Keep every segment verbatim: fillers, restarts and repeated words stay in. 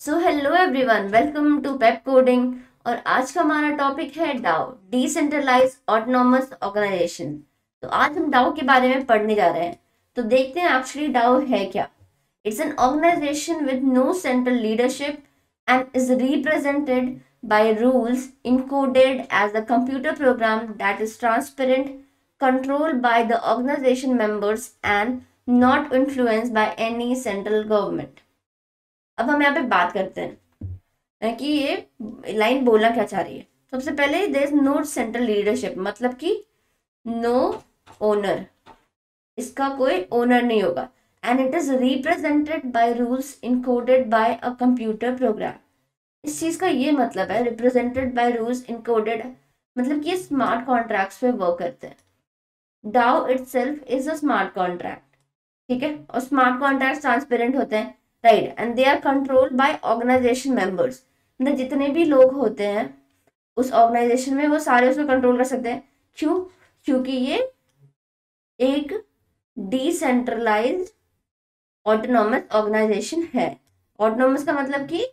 So hello everyone, welcome to Pep coding. और आज का हमारा टॉपिक है डाओ, डिसेंट्रलाइज ऑटोनॉमस ऑर्गेनाइजेशन। तो आज हम डाओ के बारे में पढ़ने जा रहे हैं। तो देखते हैं एक्चुअली डाओ है क्या। It's an organisation with no central leadership and is represented by rules encoded as a computer program that is transparent, controlled by the organization members and not influenced by any central government। अब हम यहाँ पे बात करते हैं कि ये line बोलना क्या चाह रही है। सबसे पहले there is no central leadership, मतलब कि नो ओनर, इसका कोई ओनर नहीं होगा। And it is represented by rules encoded by a computer program. इस चीज का ये मतलब है रिप्रेजेंटेड बाय रूल्स इनकोडेड, मतलब कि ये स्मार्ट कॉन्ट्रैक्ट्स पे वर्क करते हैं। DAO itself is a smart contract, ठीक है। और स्मार्ट कॉन्ट्रैक्ट ट्रांसपेरेंट होते हैं, right, and they are controlled by organisation members. मतलब जितने भी लोग होते हैं उस ऑर्गेनाइजेशन में वो सारे उसमें कंट्रोल कर सकते हैं। क्यों? क्योंकि ये एक डिसेंट्रलाइज्ड ऑटोनॉमस ऑर्गेनाइजेशन है। ऑटोनॉमस का मतलब कि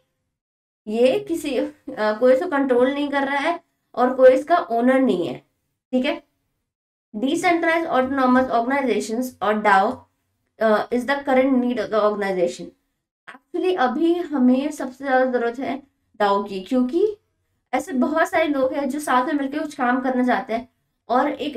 ये किसी आ, कोई इसको कंट्रोल नहीं कर रहा है और कोई इसका ओनर नहीं है, ठीक है। डिसेंट्रलाइज्ड ऑटोनॉमस ऑर्गेनाइजेशंस और DAO is the current need of the organisation. Actually अभी हमें सबसे ज्यादा जरूरत है डाओ की, क्योंकि ऐसे बहुत सारे लोग हैं जो साथ में मिलकर कुछ काम करना चाहते हैं और एक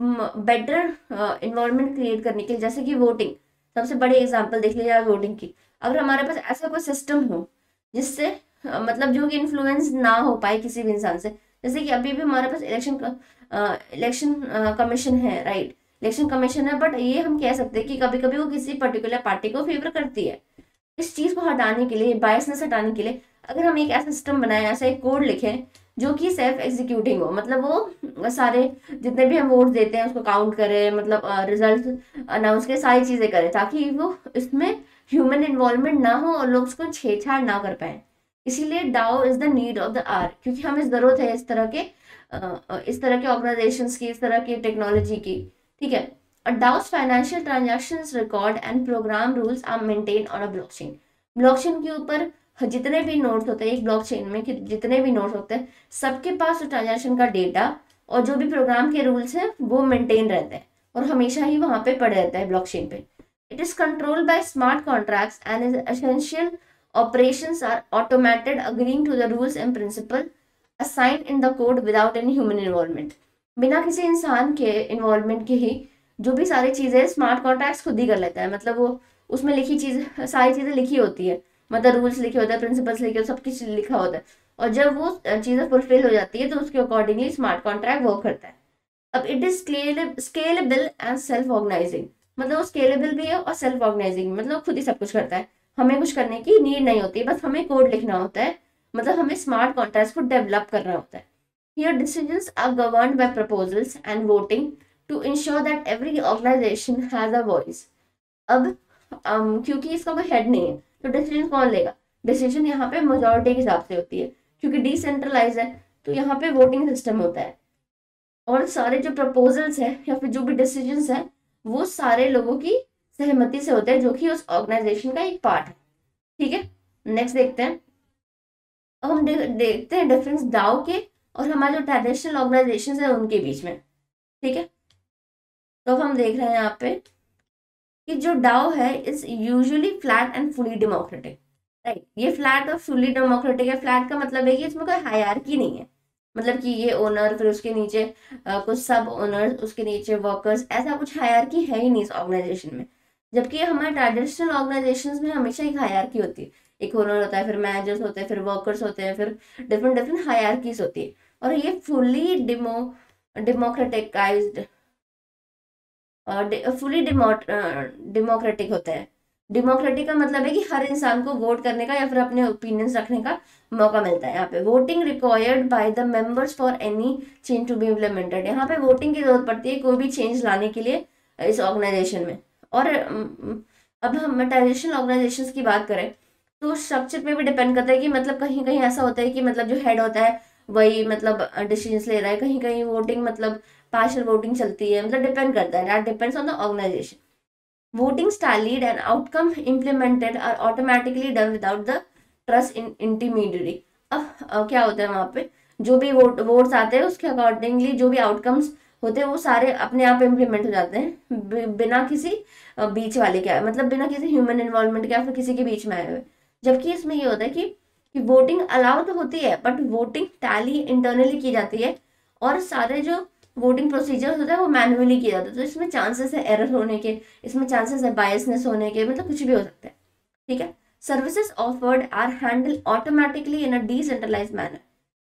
बेटर इन्वायरमेंट क्रिएट करने के लिए, जैसे कि वोटिंग। सबसे बड़ी एग्जांपल देख लीजिए वोटिंग की। अगर हमारे पास ऐसा कोई सिस्टम हो जिससे uh, मतलब जो कि इन्फ्लुएंस ना हो पाए किसी भी इंसान से, जैसे कि अभी भी हमारे पास इलेक्शन इलेक्शन कमीशन है, राइट, इलेक्शन कमीशन है, बट ये हम कह सकते हैं कि कभी कभी वो किसी पर्टिकुलर पार्टी को फेवर करती है। इस चीज को हटाने के लिए, बायसनेस हटाने के लिए, अगर हम एक ऐसा सिस्टम बनाए, ऐसा एक कोड लिखें जो कि सेल्फ एग्जीक्यूटिंग हो, मतलब वो सारे जितने भी हम वोट देते हैं उसको काउंट करे, मतलब रिजल्ट अनाउंस के सारी चीजें करे, ताकि वो इसमें ह्यूमन इन्वॉल्वमेंट ना हो और लोग उसको छेड़छाड़ ना कर पाए। इसीलिए DAO is the need of the hour, क्योंकि हमें जरूरत है इस तरह के इस तरह के ऑर्गेनाइजेशंस की, इस तरह की टेक्नोलॉजी की, ठीक है। A DAO's financial transactions record and program rules are maintained on a blockchain। Blockchain के ऊपर जितने भी नोड्स होते हैं, एक ब्लॉकचेन में जितने भी नोड्स होते हैं, सबके पास ट्रांजैक्शन का डेटा और जो भी प्रोग्राम के रूल्स हैं वो मेंटेन रहते हैं और हमेशा ही वहां पे पड़े रहता है ब्लॉकचेन पे। It is controlled by smart contracts and is essential operations are automated agreeing to the rules and principle assigned in the code without any human involvement। बिना किसी इंसान के इन्वॉल्वमेंट के ही जो भी सारी चीजें स्मार्ट कॉन्ट्रैक्ट्स खुद ही कर लेता है। मतलब वो उसमें लिखी चीज, सारी चीजें लिखी होती है, मतलब रूल्स लिखे होते हैं, प्रिंसिपल्स लिखे होते हैं, सब कुछ लिखा होता है, और जब वो चीजें फुलफिल हो जाती है तो उसके अकॉर्डिंगली स्मार्ट कॉन्ट्रैक्ट वर्क करता है। अब it is scalable and self organising, मतलब वो स्केलेबल भी है और सेल्फ ऑर्गेनाइजिंग, मतलब खुद ही सब कुछ करता है। हमें कुछ करने की नीड नहीं होती, बस हमें कोड लिखना होता है, मतलब हमें स्मार्ट कॉन्ट्रैक्ट्स को डेवलप करना होता है। Here decisions are governed by proposals and voting to ensure that every organization has a voice। अब um, क्योंकि इसका कोई हेड नहीं है तो डिसीजन कौन लेगा? डिसीजन यहाँ पे मेजोरिटी के हिसाब से होती है, क्योंकि डिसेंट्रलाइज है तो यहाँ पे वोटिंग सिस्टम होता है और सारे जो प्रपोजल्स है या फिर जो भी डिसीजंस है वो सारे लोगों की सहमति से होते हैं, जो कि उस ऑर्गेनाइजेशन का एक पार्ट है, ठीक है। नेक्स्ट देखते हैं। अब हम दे, देखते हैं डिफरेंस डाओ के और हमारे जो ट्रेडिशनल ऑर्गेनाइजेशन है उनके बीच में, ठीक है। तो अब हम देख रहे हैं यहाँ पे कि जो डाओ है is usually flat and fully democratic, right. ये फ्लैट और फुली डेमोक्रेटिक है। फ्लैट का मतलब है कि इसमें कोई हायरार्की नहीं है, मतलब कि ये ओनर, फिर उसके नीचे आ, कुछ सब ओनर्स, उसके नीचे वर्कर्स, ऐसा कुछ हायरार्की है ही नहीं इस ऑर्गेनाइजेशन में। जबकि हमारे ट्रेडिशनल ऑर्गेनाइजेशंस में हमेशा एक हायरार्की होती है, एक ओनर होता है, फिर मैनेजर्स होते हैं, फिर वर्कर्स होते हैं, फिर डिफरेंट डिफरेंट हायरार्कीज होती है। और ये fully demo democraticised fully democratic होता है। डेमोक्रेटिक का मतलब है कि हर इंसान को वोट करने का या फिर अपने ओपिनियंस रखने का मौका मिलता है। यहाँ पे voting required by the members for any change to be implemented. यहाँ पे वोटिंग की जरूरत पड़ती है कोई भी चेंज लाने के लिए इस ऑर्गेनाइजेशन में। और अब हम ट्रेडिशनल ऑर्गेनाइजेशंस की बात करें तो स्ट्रक्चर पे भी डिपेंड करता है कि मतलब कहीं कहीं ऐसा होता है कि मतलब जो हेड होता है वही मतलब डिसीजंस ले रहा है, कहीं कहीं वोटिंग मतलब पार्शियल वोटिंग चलती है, मतलब डिपेंड करता है, that depends on the organisation. Voting tallied and outcome implemented are automatically done without the trust in intermediary. अब, अब क्या होता है वहां पे जो भी वोट वोट्स आते हैं उसके अकॉर्डिंगली जो भी आउटकम्स होते हैं वो सारे अपने आप इम्प्लीमेंट हो जाते हैं बिना किसी बीच वाले के, मतलब बिना किसी ह्यूमन इन्वॉल्वमेंट के या फिर किसी के बीच में आए हुए। जबकि इसमें ये होता है कि कि वोटिंग अलाउ तो होती है बट वोटिंग टैली इंटरनली की जाती है और सारे जो वोटिंग प्रोसीजर होता है वो मैनुअली किया जाता है। तो इसमें चांसेस है एरर होने के, इसमें चांसेस है बायसनेस होने के, मतलब कुछ भी हो सकता है। ठीक है। Services offered are handled automatically in a decentralised manner.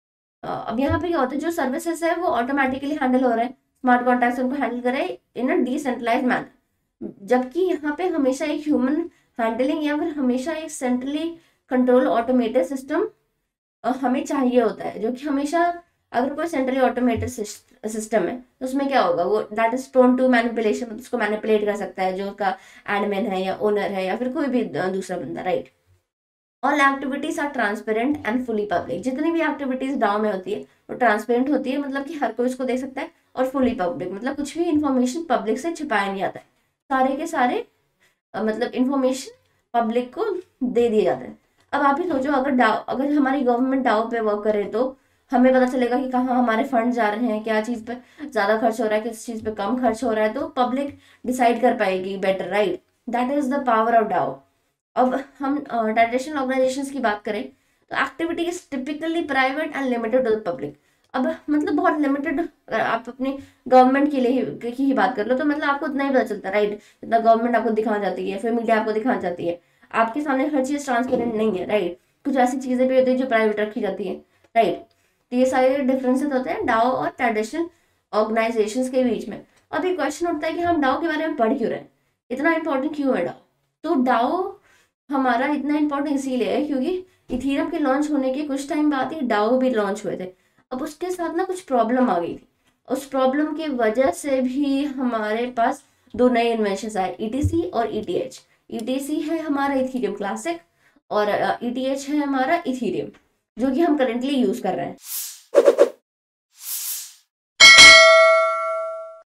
अब यहाँ पे क्या होता है जो सर्विसेज है वो ऑटोमेटिकली हैंडल हो रहे हैं, स्मार्ट कॉन्टैक्ट्स उनको हैंडल करे इन अ डिसेंट्रलाइज्ड मैनर। जबकि यहाँ पे हमेशा एक ह्यूमन हैंडलिंग या फिर हमेशा एक सेंट्रली कंट्रोल ऑटोमेटेड सिस्टम हमें चाहिए होता है, जो कि हमेशा अगर कोई सेंट्रली ऑटोमेटेड सिस्टम है तो उसमें क्या होगा, वो that is prone to manipulation, उसको मैनिपुलेट कर सकता है जो उसका एडमिन है या ओनर है या फिर कोई भी दूसरा बंदा, right. All activities are transparent and fully public. जितनी भी एक्टिविटीज डाउ में होती है वो ट्रांसपेरेंट होती है, मतलब कि हर कोई इसको देख सकता है, और फुली पब्लिक मतलब कुछ भी इंफॉर्मेशन पब्लिक से छिपाया नहीं जाता है, सारे के सारे मतलब इंफॉर्मेशन पब्लिक को दे दिए जाते हैं। अब आप ही सोचो अगर डाउ अगर हमारी गवर्नमेंट डाउ पे वर्क करे तो हमें पता चलेगा कि कहाँ हमारे फंड जा रहे हैं, क्या चीज़ पे ज़्यादा खर्च हो रहा है, किस चीज़ पे कम खर्च हो रहा है, तो पब्लिक डिसाइड कर पाएगी better, right. That is the power of DAO. अब हम ट्रेडिशनल ऑर्गेनाइजेशंस की बात करें तो activity is typically private and limited to the public. अब मतलब बहुत लिमिटेड, अगर आप अपनी गवर्नमेंट के लिए ही, की ही बात कर लो तो मतलब आपको उतना ही पता चलता है, राइट। जितना गवर्नमेंट आपको दिखाना चाहती है, फिर मीडिया आपको दिखाना चाहती है, आपके सामने हर चीज़ ट्रांसपेरेंट नहीं है, राइट। कुछ ऐसी चीज़ें भी होती है जो प्राइवेट रखी जाती है, राइट। तो ये सारे डिफरेंसेस होते हैं डाओ और ट्रेडिशनल ऑर्गेनाइजेशंस के बीच में। अब ये क्वेश्चन उठता है कि हम डाओ के बारे में पढ़ क्यों रहे हैं, इतना इंपॉर्टेंट क्यों है डाओ। तो डाओ हमारा इतना इंपॉर्टेंट इसीलिए है क्योंकि इथीरियम के लॉन्च होने के कुछ टाइम बाद ही डाओ भी लॉन्च हुए थे। अब उसके साथ ना कुछ प्रॉब्लम आ गई थी, उस प्रॉब्लम की वजह से भी हमारे पास दो नए इन्वेंशन आए, ईटीसी और ईटीएच। ईटीसी है हमारा इथीरियम क्लासिक और ईटीएच है हमारा इथीरियम, जो कि हम करेंटली यूज कर रहे हैं।